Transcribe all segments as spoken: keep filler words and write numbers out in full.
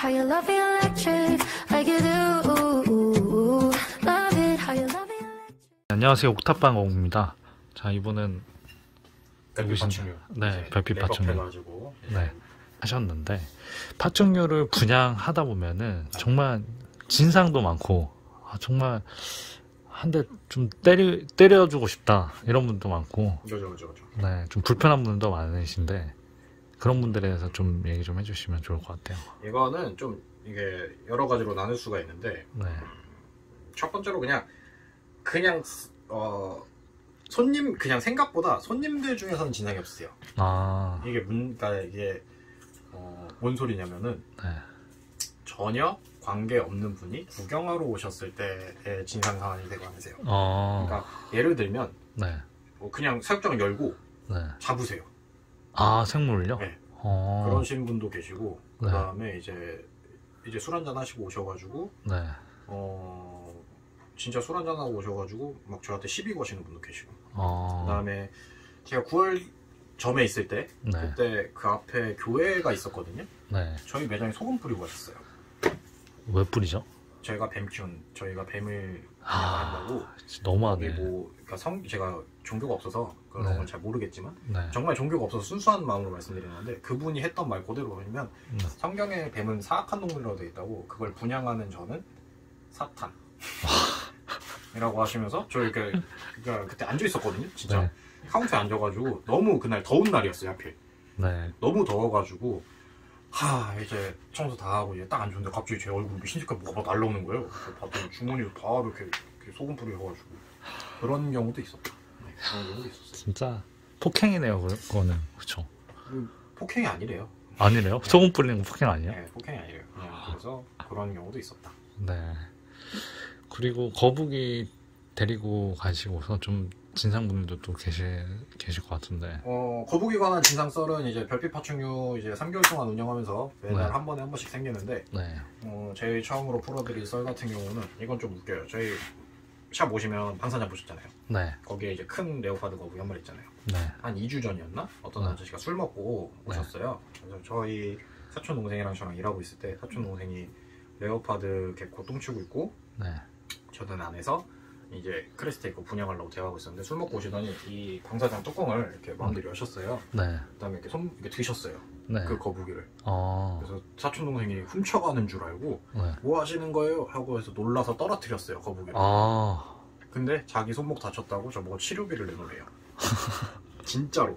how you love me electric, like you do. Love it, how you love me electric. 안녕하세요, 옥탑방어입니다. 자, 이분은 별빛 파충류. 네, 별빛 파충류. 해가지고 네, 하셨는데 파충류를 분양하다 보면은 정말 진상도 많고, 아, 정말 한 대 좀 때려 때려주고 싶다 이런 분도 많고, 그죠, 그죠, 그죠. 네, 좀 불편한 분들도 많으신데 그런 분들에 대해서 좀 얘기 좀 해주시면 좋을 것 같아요. 이거는 좀 이게 여러 가지로 나눌 수가 있는데, 네, 첫 번째로 그냥 그냥 어 손님 그냥 생각보다 손님들 중에서는 진상이 없으세요. 아, 이게 문, 그러니까 이게 어, 뭔 소리냐면은 네, 전혀 관계 없는 분이 구경하러 오셨을 때의 진상 상황이 되고 하세요. 어, 그러니까 예를 들면 네, 뭐 그냥 사육장 열고 네, 잡으세요. 아, 생물을요? 네. 어, 그러신 분도 계시고, 그 네. 다음에 이제 이제 술 한잔 하시고 오셔가지고 네, 어 진짜 술 한잔 하고 오셔가지고 막 저한테 시비 거시는 분도 계시고, 어, 그 다음에 제가 구월 점에 있을 때 네, 그때 그 앞에 교회가 있었거든요. 네, 저희 매장에 소금 뿌리고 갔었어요. 왜 뿌리죠? 저희가 뱀 키운 저희가 뱀을 아, 한다고. 진짜 너무하네. 거기 뭐 그러니까 성 제가 종교가 없어서 그런 네. 건 잘 모르겠지만 네, 정말 종교가 없어서 순수한 마음으로 말씀드리는 건데, 그분이 했던 말 그대로 보면 네. 성경에 뱀은 사악한 동물이라고 되어 있다고, 그걸 분양하는 저는 사탄 이라고 하시면서 저 이렇게 그러니까 그때 앉아 있었거든요. 진짜 네. 카운터에 앉아가지고 너무 그날 더운 날이었어요. 하필 네, 너무 더워가지고 하 이제 청소 다 하고 이제 딱 앉았는데 갑자기 제 얼굴 미신지가 뭐가 막 날라오는 거예요. 봤더니 주머니로 다 이렇게, 이렇게 소금 뿌려가지고 그런 경우도 있었다. 네, 그런 경우도 있었어요. 진짜 폭행이네요, 그- 그거는. 그쵸? 음, 폭행이 아니래요. 아니래요? 네. 소금 뿌리는 거 폭행 아니에요? 네, 폭행이 아니래요. 그냥 그래서 그런 경우도 있었다. 네. 그리고 거북이 데리고 가시고서 좀 진상분들도 또 계시, 계실 것 같은데. 어, 거북이 관한 진상 썰은 이제 별빛 파충류 이제 삼 개월 동안 운영하면서 매달 네. 한 번에 한 번씩 생기는데, 네, 어, 제일 처음으로 풀어드릴 썰 같은 경우는 이건 좀 웃겨요. 저희 샵 오시면 방사장 보셨잖아요. 네, 거기에 이제 큰 레오파드 거북이 한 마리 있잖아요. 네, 한 이 주 전이었나? 어떤 네. 아저씨가 술 먹고 네. 오셨어요. 그래서 저희 사촌 동생이랑 저랑 일하고 있을 때 사촌 동생이 레오파드 개코 똥치고 있고, 네, 저는 안에서 이제 크레스테이크 분양하려고 대화하고 있었는데, 술 먹고 오시더니 이 방사장 뚜껑을 이렇게 마음대로 여셨어요. 네, 그 다음에 이렇게 손 이렇게 드셨어요. 네. 그 거북이를. 어, 그래서 사촌 동생이 훔쳐가는 줄 알고 네. 뭐 하시는 거예요? 하고 해서 놀라서 떨어뜨렸어요, 거북이를. 아, 근데 자기 손목 다쳤다고 저보고 치료비를 내놓으래요. 진짜로.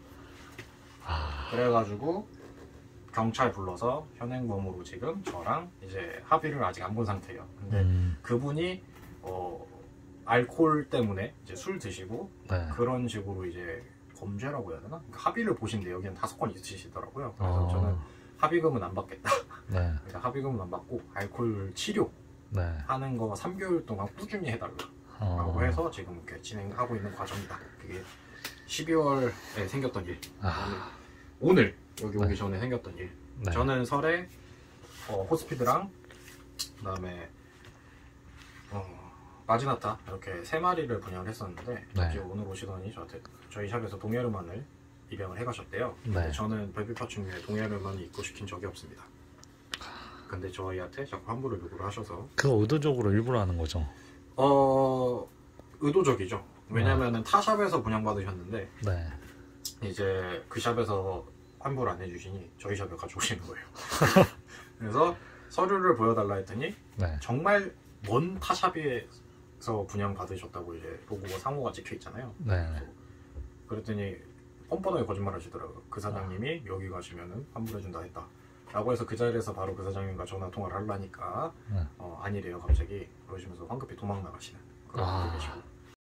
아, 그래가지고 경찰 불러서 현행범으로 지금 저랑 이제 합의를 아직 안 본 상태예요. 근데 음, 그분이 어 알코올 때문에 이제 술 드시고 네. 그런 식으로 이제 범죄라고 해야 되나? 그러니까 합의를 보신데 여기는 다섯 건 있으시더라고요. 그래서 어, 저는 합의금은 안 받겠다. 네, 그래서 합의금은 안 받고 알코올 치료 네. 하는 거 삼 개월 동안 꾸준히 해달라고 어, 해서 지금 이렇게 진행하고 있는 과정이다. 그게 십이월에 생겼던 일. 아, 오늘 여기 네. 오기 전에 생겼던 일. 네. 저는 설에 어, 호스피드랑 그다음에 어, 마지나타 이렇게 세 마리를 분양을 했었는데, 네. 이제 오늘 오시더니 저한테 저희 샵에서 동해르만을 입양을 해가셨대요. 근데 네. 저는 별빛 파충류에 동해르만을 입고시킨 적이 없습니다. 근데 저희한테 자꾸 환불을 요구를 하셔서, 그거 의도적으로 일부러 하는 거죠? 어 의도적이죠. 왜냐면은 타 샵에서 분양받으셨는데 네. 이제 그 샵에서 환불 안 해주시니 저희 샵에 가져오시는 거예요. 그래서 서류를 보여달라 했더니 네. 정말 먼 타샵에서 분양 받으셨다고 이제 로고가 상호가 찍혀 있잖아요. 네. 그랬더니 뻔뻔하게 거짓말 하시더라고요. 그 사장님이 여기 가시면은 환불해준다 했다 라고 해서 그 자리에서 바로 그 사장님과 전화 통화를 하려니까 네. 어, 아니래요 갑자기. 그러시면서 황급히 도망 나가시는 그런 아. 분도 계시고.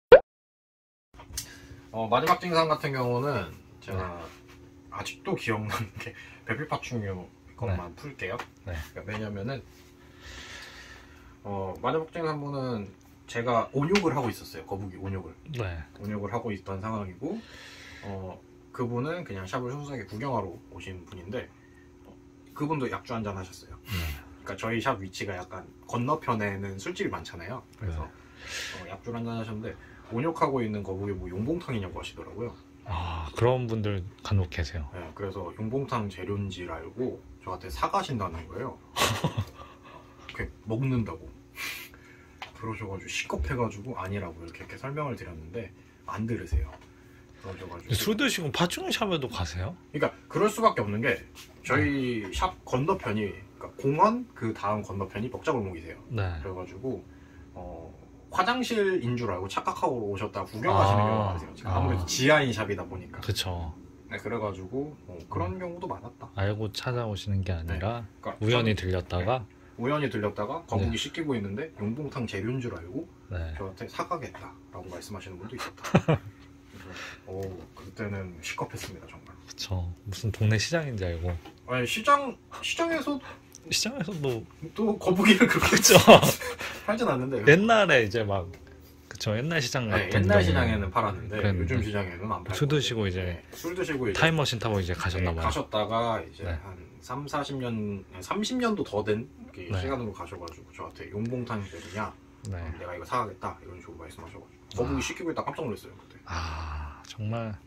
어, 마지막 진상 같은 경우는 제가 아직도 기억나는 게 별빛 파충류 것만 풀게요. 네. 왜냐면은 어, 마지막 진상 한 분은 제가 온욕을 하고 있었어요. 거북이 온욕을 네. 온욕을 하고 있던 상황이고, 어, 그분은 그냥 샵을 순수하게 구경하러 오신 분인데, 어, 그분도 약주 한잔 하셨어요. 네. 그러니까 저희 샵 위치가 약간 건너편에는 술집이 많잖아요. 그래서 네. 어, 약주 한잔 하셨는데 온욕하고 있는 거북이 뭐 용봉탕이냐고 하시더라고요. 아, 그런 분들 간혹 계세요. 네, 그래서 용봉탕 재료인 줄 알고 저한테 사가신다는 거예요. 이렇게 먹는다고. 그러셔가지고 시겁해가지고 아니라고 이렇게, 이렇게 설명을 드렸는데 안 들으세요. 그러셔가지고 술 드시고 파충샵에도 가세요? 그러니까 그럴 수밖에 없는 게 저희 샵 건너편이 그러니까 공원 그 다음 건너편이 먹자골목이세요. 네. 그래가지고 어, 화장실인 줄 알고 착각하고 오셨다 구경하시는 아, 경우가 많으세요. 아. 아무래도 지하인 샵이다 보니까. 그쵸. 네, 그래가지고 어, 그런 경우도 많았다. 알고 찾아오시는 게 아니라 그러니까 우연히 저는 들렸다가 우연히 들렸다가 거북이 네. 씻기고 있는데 용봉탕 재료인 줄 알고 네. 저한테 사가겠다라고 말씀하시는 분도 있었다. 그래서 오, 그때는 시겁했습니다 정말. 그쵸. 무슨 동네 시장인지 알고 아니 시장 시장에서 시장에서도 또 거북이를 그렇게 그쵸. 팔진 않는데 옛날에 이제 막 그쵸. 옛날 시장 네, 같은 옛날 경우는 시장에는 팔았는데 그랬는데. 요즘 시장에는 안 팔고 술 드시고 이제 네, 술 드시고 이제 타임머신 타고 이제 네, 가셨나봐요. 가셨다가 이제 네. 한 삼, 사십 년, 삼십 년도 더 된 네. 시간으로 가셔가지고 저한테 용봉탕이 되느냐 네. 내가 이거 사가겠다 이런 식으로 말씀하셔가지고 거북이 아. 시키고 있다 깜짝 놀랐어요 그때. 아 정말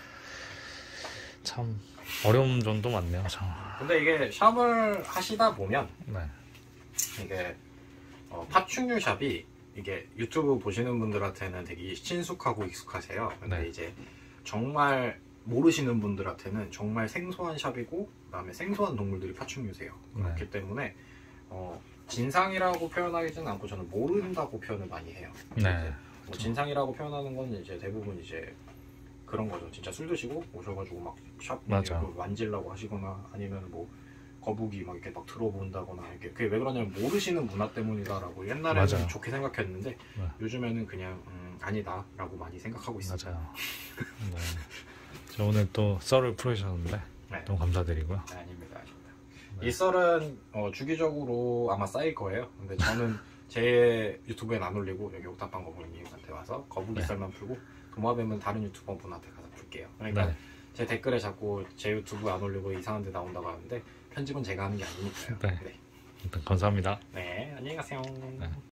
참 어려운 점도 많네요. 참. 근데 이게 샵을 하시다 보면 네. 이게 어, 파충류 샵이 이게 유튜브 보시는 분들한테는 되게 친숙하고 익숙하세요. 근데 네. 이제 정말 모르시는 분들한테는 정말 생소한 샵이고 그다음에 생소한 동물들이 파충류세요. 네. 그렇기 때문에 어, 진상이라고 표현하기는 않고 저는 모른다고 표현을 많이 해요. 네. 뭐 진상이라고 표현하는 건 이제 대부분 이제 그런 거죠. 진짜 술 드시고 오셔가지고 막 샵 맞아. 만지려고 하시거나 아니면 뭐 거북이 막 이렇게 막 들어본다거나 이렇게 그게 왜 그러냐면 모르시는 문화 때문이다라고 옛날에는 맞아요. 좋게 생각했는데 네. 요즘에는 그냥 음, 아니다라고 많이 생각하고 있습니다. 맞아요. 네. 저 오늘 또 썰을 풀으셨는데 네. 너무 감사드리고요. 네, 아닙니다, 아닙니다. 네. 이 썰은 어, 주기적으로 아마 쌓일 거예요. 근데 저는 제 유튜브엔 안 올리고 여기 옥탑방 거북이님한테 와서 거북이 네. 썰만 풀고 도마뱀은 다른 유튜버 분한테 가서 풀게요. 그러니까 네. 제 댓글에 자꾸 제 유튜브 안 올리고 이상한 데 나온다고 하는데 편집은 제가 하는 게 아니니까요. 네. 네, 일단 감사합니다. 네 안녕히 가세요. 네.